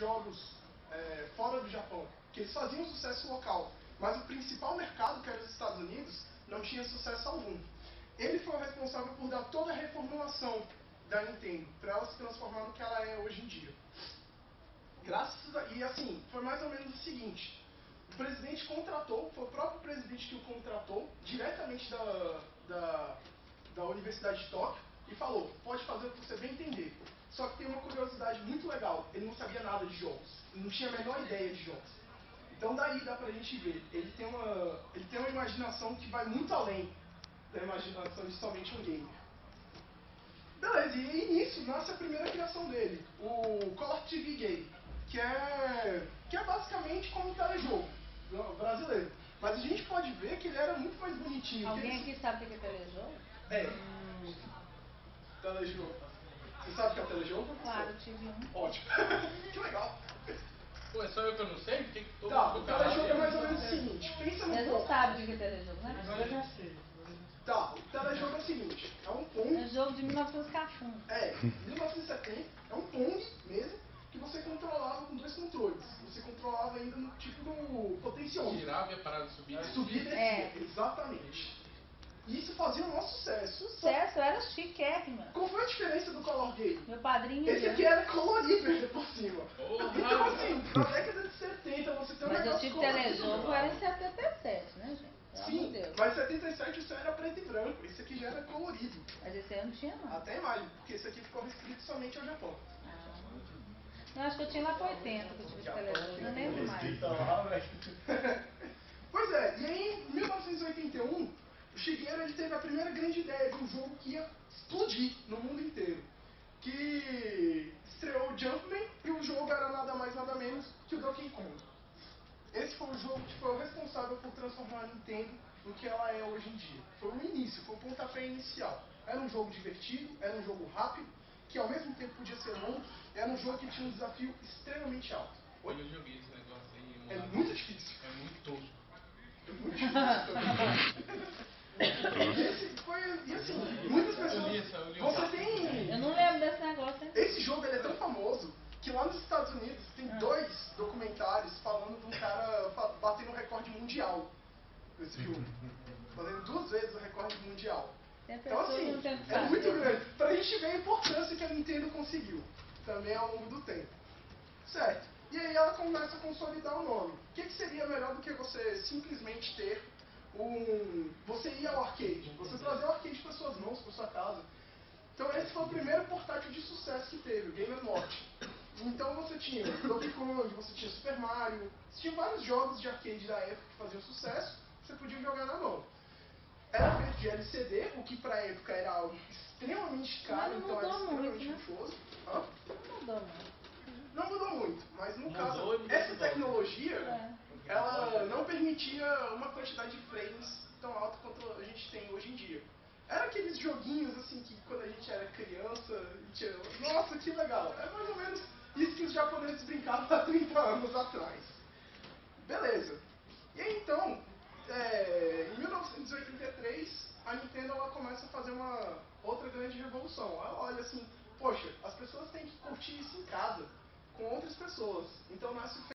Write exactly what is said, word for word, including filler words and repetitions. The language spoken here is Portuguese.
jogos é, fora do Japão, que eles faziam sucesso local, mas o principal mercado, que era os Estados Unidos, não tinha sucesso algum. Ele foi o responsável por dar toda a reformulação da Nintendo, para ela se transformar no que ela é hoje em dia. Graças a, e assim, foi mais ou menos o seguinte: o presidente contratou, foi o próprio presidente que o contratou, diretamente da, da, da Universidade de Tóquio, e falou, pode fazer o que você bem entender. Só que tem uma curiosidade muito legal, ele não sabia nada de jogos, ele não tinha a menor ideia de jogos. Então daí dá pra gente ver, ele tem uma, ele tem uma imaginação que vai muito além da imaginação de somente um gamer. Beleza, e nisso nasce a primeira criação dele, o Color T V Game, que é, que é basicamente como um telejogo brasileiro. Mas a gente pode ver que ele era muito mais bonitinho. Alguém ele... aqui sabe o que é telejogo? É. Hum. Telejogo. Você sabe o que é telejogo? Claro, tive um. Ótimo. Que legal. Pô, é só eu que eu não sei? Porque todo tá, mundo o telejogo é mais ou menos o seguinte, pensa no... Vocês não sabem o que é telejogo, né? Agora eu já sei. Tá, o telejogo é o seguinte, é um Pong... É um jogo de mil e novecentos cachumbo. É, mil novecentos e setenta, é um Pong mesmo, que você controlava com dois controles. Você controlava ainda no tipo do potenciômetro. Girava e a parada subia. Subia e descia, É. Exatamente. E isso fazia um maior sucesso. Sucesso, era chiquérrima. Qual foi a diferença do Color Game? Meu padrinho Esse aqui era colorido ainda por cima. Porra. Então assim, na década de setenta você tem um Mas eu negócio tive colorido. telejogo, era em setenta e sete, né, gente? Pelo amor Sim, de Deus. mas em setenta e sete o céu era preto e branco. Esse aqui já era colorido. Mas esse aí eu não tinha, não. Até mais, porque esse aqui ficou restrito somente ao Japão. Eu acho que eu tinha lá para oitenta que eu tive esse telejogo, não lembro mais. Pois é, e aí em mil novecentos e oitenta e um, o Shigeru ele teve a primeira grande ideia de um jogo que ia explodir no mundo inteiro. Que estreou o Jumpman e o jogo era nada mais nada menos que o Donkey Kong. Esse foi o jogo que foi o responsável por transformar a Nintendo no que ela é hoje em dia. Foi o início, foi o pontapé inicial. Era um jogo divertido, era um jogo rápido, que ao mesmo tempo podia ser longo, era um jogo que tinha um desafio extremamente alto. Oi? Eu joguei esse negócio aí. É muito difícil. É muito tosco. É muito difícil. Esse foi, e assim, muitas pessoas... Eu li essa, eu li Você essa. tem... Eu não lembro desse negócio, hein? Esse jogo ele é tão famoso que lá nos Estados Unidos tem Ah. dois documentários falando de um cara fa- batendo o recorde mundial desse jogo. Fazendo duas vezes o recorde mundial. Tem Então pessoas que assim, não tem o que é fazer. muito grande. Pra gente ver a importância que a Nintendo conseguiu, também ao longo do tempo. Certo. E aí ela começa a consolidar o nome. O que, que seria melhor do que você simplesmente ter um... Você ir ao arcade, você trazer o arcade para suas mãos, para sua casa. Então esse foi o primeiro portátil de sucesso que teve, o Game and Watch. Então você tinha Donkey Kong, você tinha Super Mario, você tinha vários jogos de arcade da época que faziam sucesso, você podia jogar na mão. Era feito de L C D, o que pra época era algo extremamente caro, Mas não então era mudou muito, extremamente né? luxuoso. Hã? Não mudou muito. Não mudou muito, mas no Mudou caso, e mudou essa de tecnologia, É. ela não permitia uma quantidade de frames tão alta quanto a gente tem hoje em dia. Era aqueles joguinhos assim que quando a gente era criança, a gente era, nossa, que legal. É mais ou menos isso que os japoneses brincavam há trinta anos atrás. Beleza. E aí então, é, em mil novecentos e oitenta e três, a Nintendo ela começa a fazer uma outra grande revolução. Ela olha assim, poxa, as pessoas têm que curtir isso em casa, com outras pessoas. Então nasce o